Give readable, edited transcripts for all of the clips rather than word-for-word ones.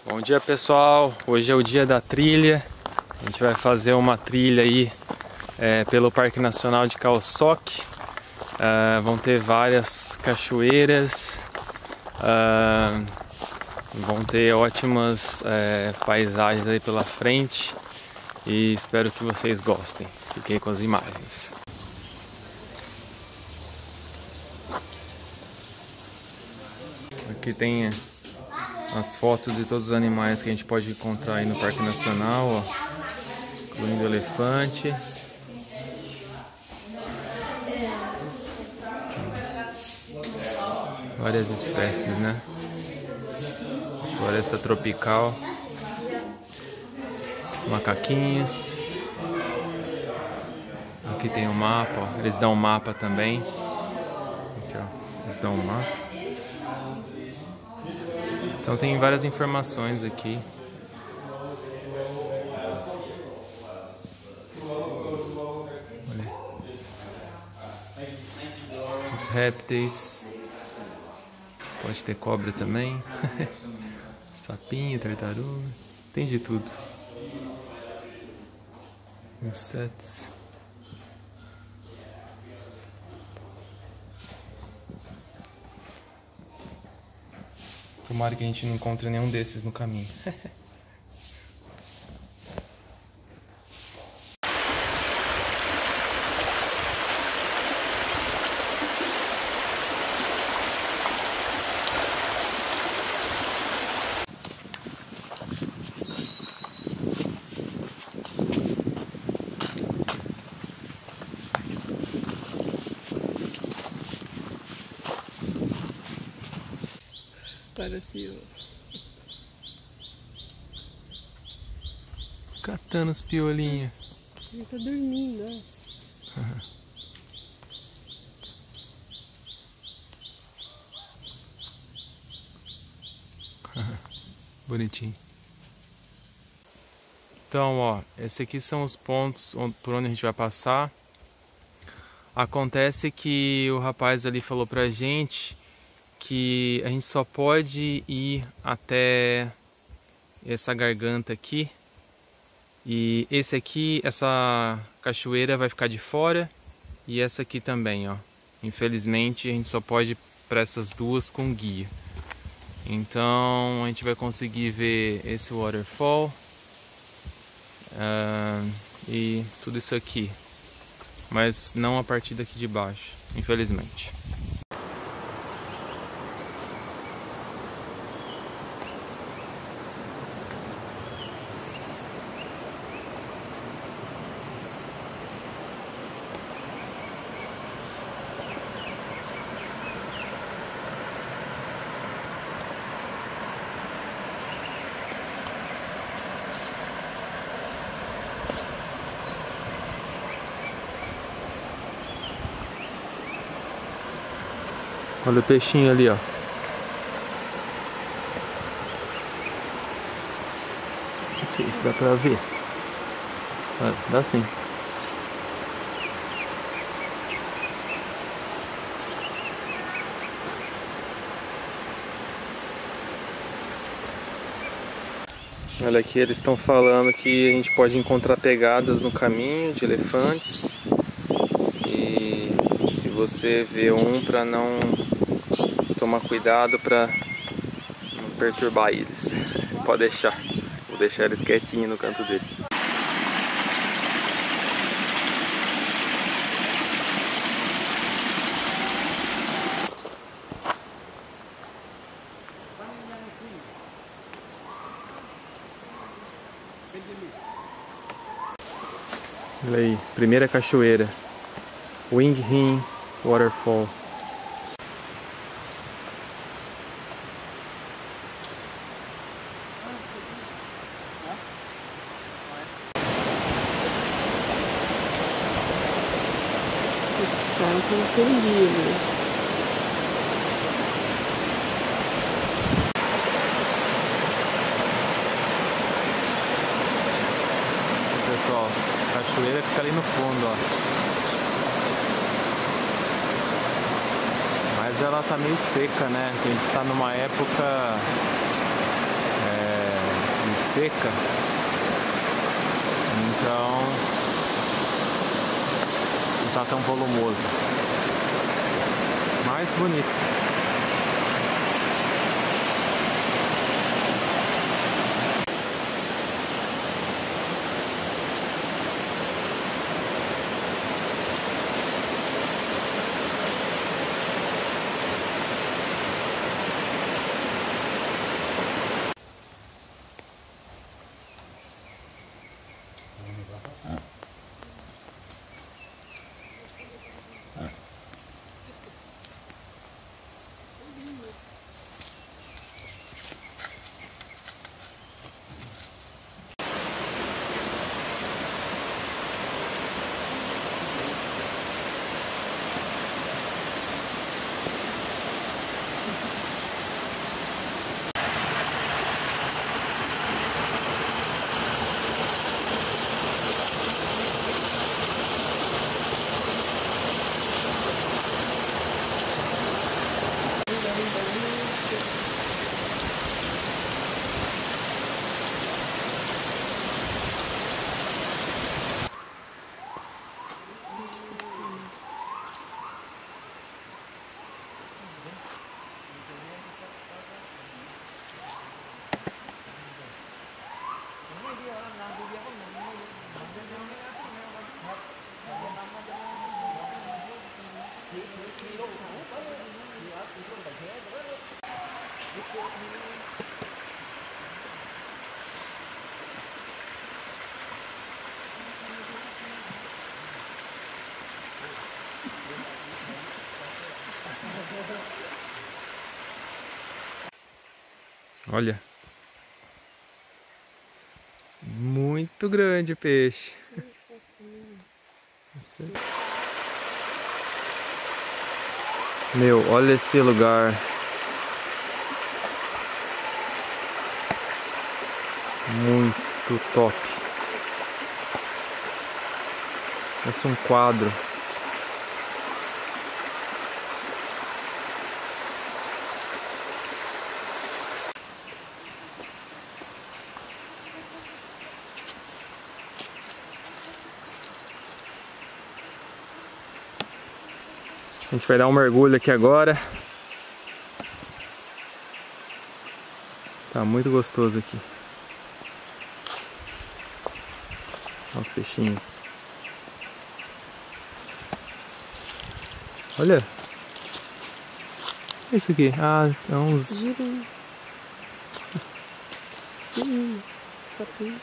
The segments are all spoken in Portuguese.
Bom dia, pessoal, hoje é o dia da trilha. A gente vai fazer uma trilha aí pelo Parque Nacional de Khao Sok. Vão ter várias cachoeiras, vão ter ótimas paisagens aí pela frente e espero que vocês gostem. Fiquem com as imagens. Aqui tem as fotos de todos os animais que a gente pode encontrar aí no Parque Nacional, ó, incluindo o elefante. Várias espécies, né? Floresta tropical. Macaquinhos. Aqui tem um mapa, ó. Eles dão um mapa também. Aqui, ó. Eles dão um mapa. Então tem várias informações aqui. Olha. Os répteis. Pode ter cobra também. Sapinho, tartaruga. Tem de tudo. Insetos. Tomara que a gente não encontre nenhum desses no caminho. Parecia. Catando os piolinhos. Ele tá dormindo, ó. Bonitinho. Então, ó, esses aqui são os pontos por onde a gente vai passar. Acontece que o rapaz ali falou pra gente que a gente só pode ir até essa garganta aqui. E esse aqui, essa cachoeira vai ficar de fora. E essa aqui também, ó. Infelizmente a gente só pode ir para essas duas com guia. Então a gente vai conseguir ver esse waterfall e tudo isso aqui, mas não a partir daqui de baixo, infelizmente. Olha o peixinho ali, ó. Não sei se dá pra ver. Ah, dá sim. Olha aqui, eles estão falando que a gente pode encontrar pegadas no caminho de elefantes. E se você vê um, para não tomar cuidado para não perturbar eles. Pode deixar. Vou deixar eles quietinhos no canto deles. Olha aí, primeira cachoeira. Wing Hin Waterfall. Os caras estão perdidos. Pessoal, a cachoeira fica ali no fundo, ó. Mas ela tá meio seca, né? A gente tá numa época seca, então não tá tão volumoso, mas bonito. Olha, muito grande o peixe. Meu, olha esse lugar. Muito top. Parece um quadro. A gente vai dar um mergulho aqui agora. Tá muito gostoso aqui. Olha os peixinhos. Olha. O que é isso aqui? Ah, é uns... Sapinho.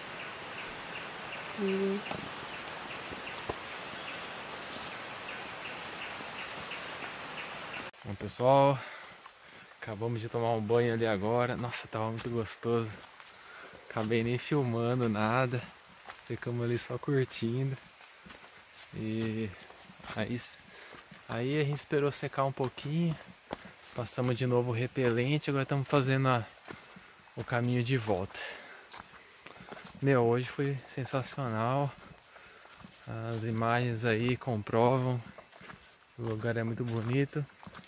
Bom, pessoal, acabamos de tomar um banho ali agora. Nossa, tava muito gostoso. Acabei nem filmando nada. Ficamos ali só curtindo. E aí a gente esperou secar um pouquinho. Passamos de novo o repelente. Agora estamos fazendo o caminho de volta. Meu, hoje foi sensacional. As imagens aí comprovam. O lugar é muito bonito.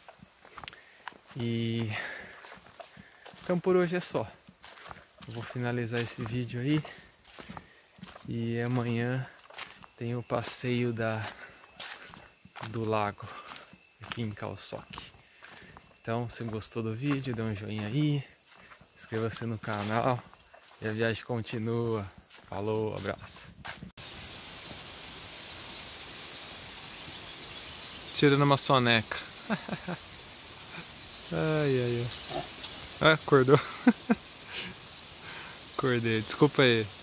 E então por hoje é só. Eu vou finalizar esse vídeo aí. E amanhã tem o passeio do lago aqui em Calçoque. Então, se gostou do vídeo, dê um joinha aí. Inscreva-se no canal. E a viagem continua. Falou, abraço. Tirando uma soneca. Ai, ai, ai. Ah, acordou. Acordei, desculpa aí.